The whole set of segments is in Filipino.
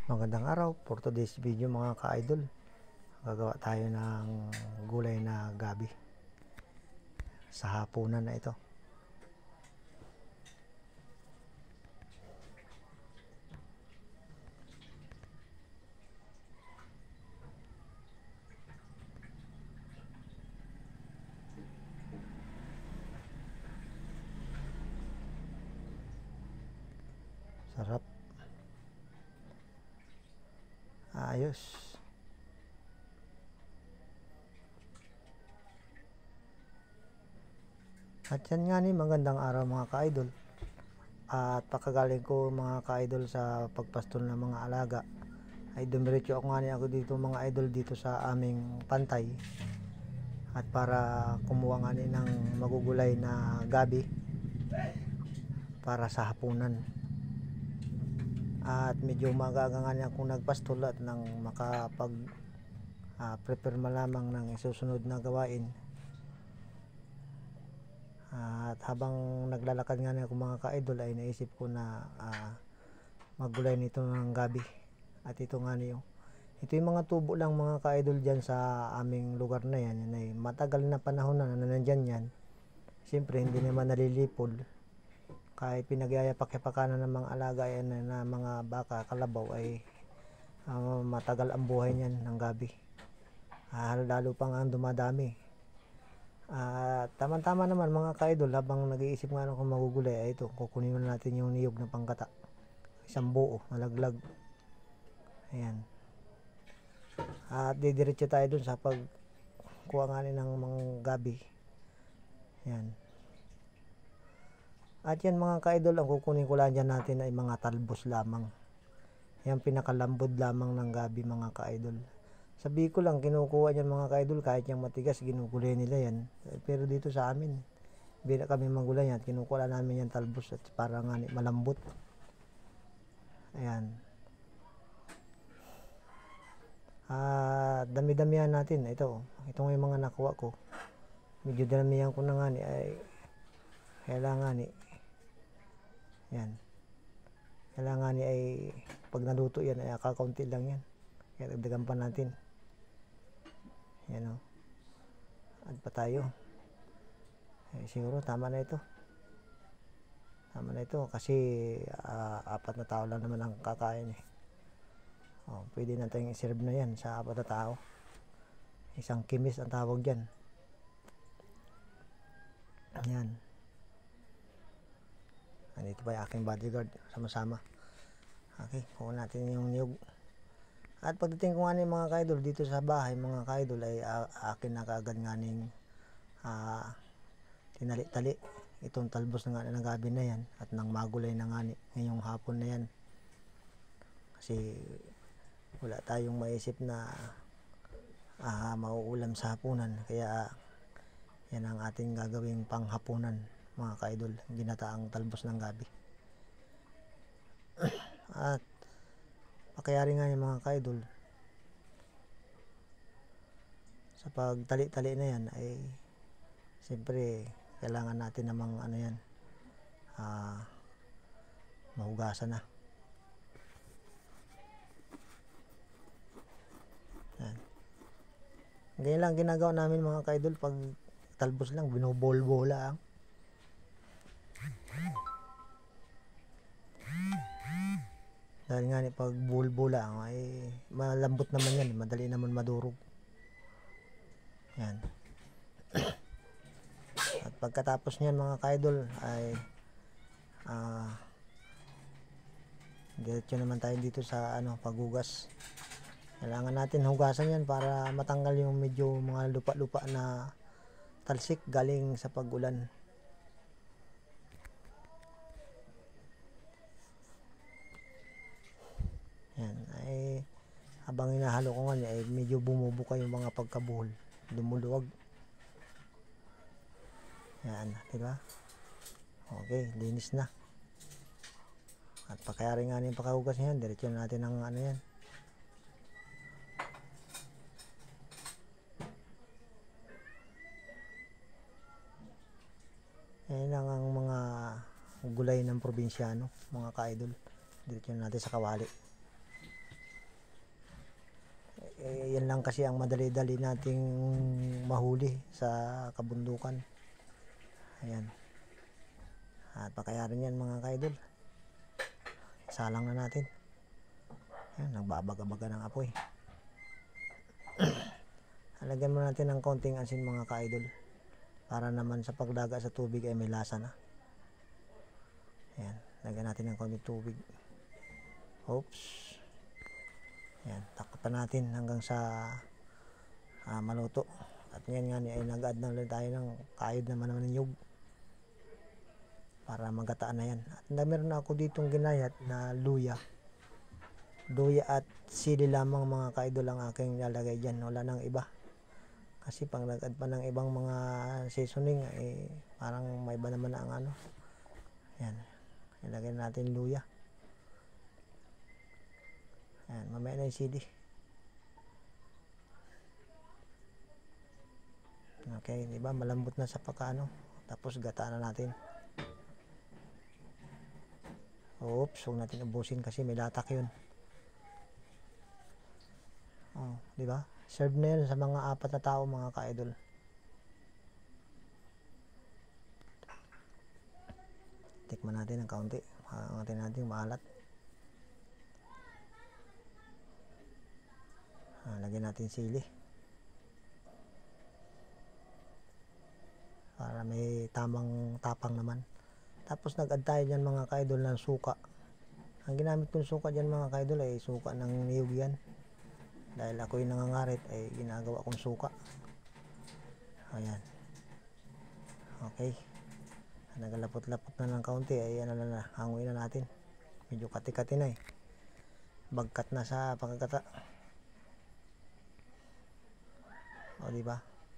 Magandang araw, for today's video mga ka-idol. Gagawa tayo ng gulay na gabi sa hapunan na ito. Sarap. Ayos. At yan nga ni, magandang araw mga ka-idol. At pakagaling ko mga ka-idol sa pagpastol ng mga alaga, ay dumiretso ako dito mga idol dito sa aming pantay. At para kumuha nga ni ng magugulay na gabi para sa hapunan. At medyo magaga nga niya kung nagpastol at nang makapag prepare malamang ng isusunod na gawain. At habang naglalakad nga niya ako mga ka-idol, ay naisip ko na maggulay nito ng gabi. At ito nga niyo, ito yung mga tubo lang mga ka-idol dyan sa aming lugar na yan. Yan ay matagal na panahon na nandyan yan. Siyempre hindi naman nalilipol. Kahit pinagyayapak-yapakanan ng mga alaga yan na mga baka, kalabaw, ay matagal ang buhay niyan ng gabi. Lalo pang ang dumadami. Tama-tama naman mga ka-idol, habang nag-iisip nga kung magugulay, ay ito, kukunin na natin yung niyog na pangkata. Isang buo, malaglag. Ayan. At didiretso tayo dun sa pagkuha nga ng mga gabi. Ayan. At yan mga ka-idol, ang kukunin ko lang dyan natin ay mga talbos lamang. Yan pinakalambod lamang ng gabi mga ka-idol. Sabi ko lang, kinukuha yan mga ka-idol, kahit yung matigas, ginugulay nila yan. Pero dito sa amin, hindi na kami magulay yan. Kinukuha namin yan talbos at para nga malambot. Ayan. Dami-damihan natin. Ito yung mga nakuha ko. Medyo damihan ko na nga ay kailangan yan. Kailangan ay pag naluto yan ay kakaunti lang yan. Kaya dagdagan pa natin. Yan o. Add pa tayo. Siguro tama na ito. Tama na ito kasi 4 na tao lang naman ang kakain pwede na tayong iserve na yan sa 4 na tao. Isang kimis ang tawag dyan. Yan. Andito pa yung aking bodyguard, sama-sama. Okay, kuha natin yung niyog. At pagdating ko nga ng mga ka-idol dito sa bahay mga ka-idol, ay akin na kaagad nga ning tinali-tali itong talbos na nga ng gabi na yan, at nang magulay na nga ngayong hapon na yan. Kasi wala tayong maisip na mauulam sa hapunan, kaya yan ang ating gagawing panghapunan mga ka-idol, ginataang talbos ng gabi. At pakayari nga yung mga ka-idol, sa pagtali-tali na yan ay siyempre kailangan natin namang mahugasan na. Yan. Ganyan lang ginagawa namin mga ka-idol, pag talbos lang binubol-bola dahil nga pag bulbula ay malambot naman yan, madali naman madurog. Yan. At pagkatapos niyan mga ka-idol ay diretso naman tayo dito sa paghugas. Kailangan natin hugasan yan para matanggal yung medyo mga lupa-lupa na talsik galing sa pag-ulan. Yan ay habang hinahalo ko nga ay medyo bumubuka yung mga pagkabuhol, lumuluwag. Yan, diba? Okay, linis na. At pakayari nga yung pakahugas niyan, diretso natin ng yan. Yan lang ang mga gulay ng probinsyano mga ka-idol. Diretso natin sa kawali. yan lang kasi ang madali-dali nating mahuli sa kabundukan. Ayan. At pakayarin yan mga kaidol. Salang na natin. Ayan, nagbabaga-baga ng apoy. Halagyan mo natin ng konting asin mga kaidol. Para naman sa pagdaga sa tubig ay may lasa na. Ayan, lagyan natin ng konting tubig. Oops. Ayan, takpan natin hanggang sa maluto. At ngayon nga ay nag-add na ulit tayo ng kayod naman ng niyog. Para magataan na yan. At meron na ako ditong ginayat na luya. Luya at sili lamang mga kaidol ang aking lalagay dyan. Wala nang iba. Kasi pang nag-add pa ng ibang mga seasoning ay parang may iba naman na ang ano. Yan. Ilagay natin luya. Yan. Mamaya na yung sili. Okay. Diba? Malambot na sa pagkaano. Tapos gataan na natin. Oops. Huwag natin ubusin kasi may latak yun. Oh, diba? Serve na yun sa mga 4 na tao mga ka-idol. Tikman natin ng kaunti. Angatin natin maalat. Lagyan natin sili. Para may tamang tapang naman. Tapos nag-add tayo dyan mga ka-idol ng suka. Ang ginamit kong suka dyan mga ka-idol ay suka ng niyog yan. Dahil ako'y nangangarit ay ginagawa kong suka. Ayan. Okay. Nagalapot-lapot na ng kaunti ay ano na, hanguin na natin. Medyo kati-kati na eh. Bagkat na sa pagkakata. O diba?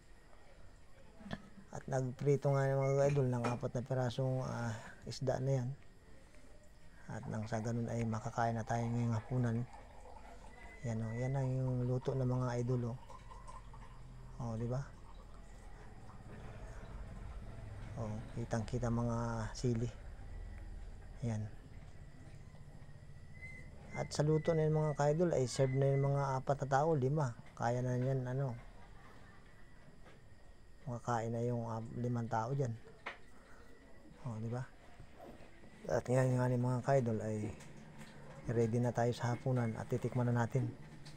At nagprito nga mga idol ng 4 na pirasong isda na yan. At nang sa ganun ay makakain na tayo ngayong hapunan. Yan o, yan ang yung luto ng mga idol o. O, diba? O, kitang-kita mga sili. Yan. At sa luto na yung mga ka-idol ay serve na yung mga 4 na tao, 5. Kaya na yan, ano. Makakain na yung 5 tao dyan. O, diba? At ngayon nga ni mga ka-idol ay ready na tayo sa hapunan at titikman na natin.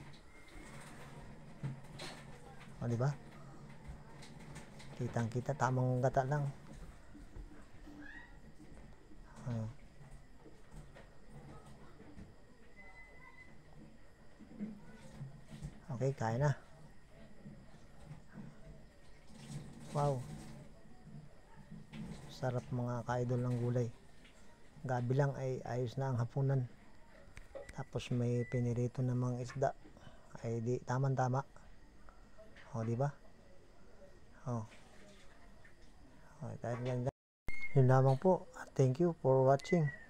O, diba? Kitang-kita, tamang gata lang. Okay, kaya na. Wow. Sarap mga ka-idol ng gulay. Gabi lang ay ayos na ang hapunan. Tapos may pinirito namang isda. Ay di tamang-tama. O, diba? O. O, dahil yan. Yun lamang po. Thank you for watching.